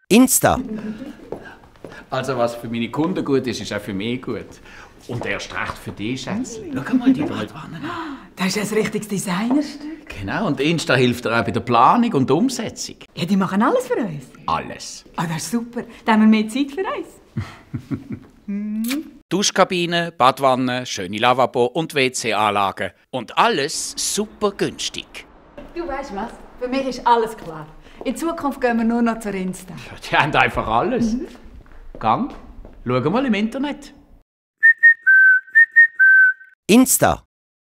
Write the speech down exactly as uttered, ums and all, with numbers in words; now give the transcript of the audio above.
Insta. Also was für meine Kunden gut ist, ist auch für mich gut. Und erst recht für dich, Schätzchen. Schau mal die Badwanne an. Das ist ein richtiges Designerstück. Genau, und Insta hilft dir auch bei der Planung und der Umsetzung. Ja, die machen alles für uns. Alles. Ah, das ist super. Dann haben wir mehr Zeit für uns. Duschkabine, Badwanne, schöne Lavabo und W C-Anlagen. Und alles super günstig. Du weißt was? Für mich ist alles klar. In Zukunft gehen wir nur noch zur Insta. Die haben einfach alles. Mhm. Gang, schau mal im Internet. Insta.